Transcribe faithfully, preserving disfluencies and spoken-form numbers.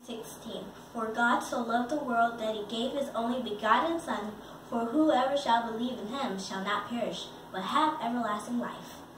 sixteen. For God so loved the world that he gave his only begotten Son, for whoever shall believe in him shall not perish, but have everlasting life.